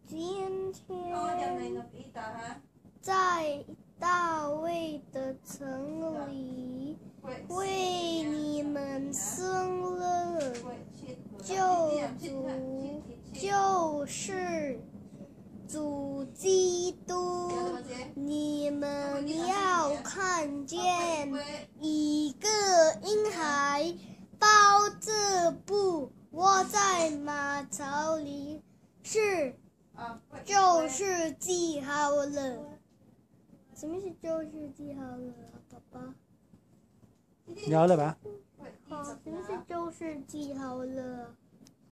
今天在大卫的城里为你们生了救主，就是主基督。你们要看见一个婴孩抱着布窝在马槽里，就是记好了。什么是就是记好了啊，爸爸？ 了了吧？ 好，什么是就是记好了？